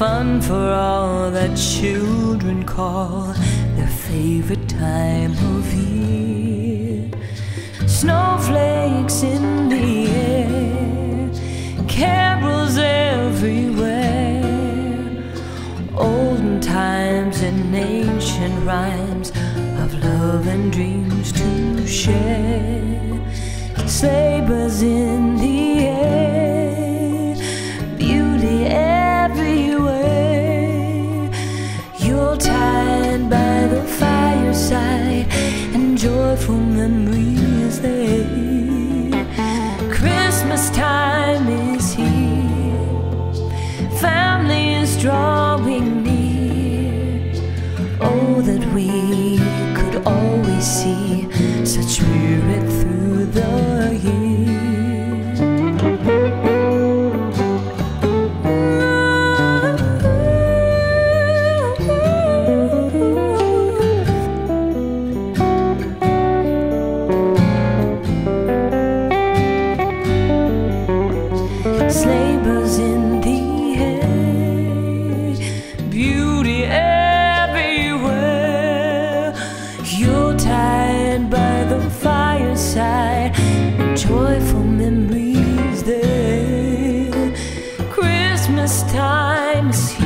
fun for all that children call their favorite time of year. Snowflakes in the air, carols everywhere, olden times and ancient rhymes of love and dreams to share. Sleigh bells in the air, beauty everywhere, Yuletide by the fireside, and joyful memories there. Christmas time is here, family is drawing near. Oh, that we could always see such spirit through the year. Sleigh bells in the air, beauty everywhere, Yuletide by the fireside, joyful memories there. Christmas time is here.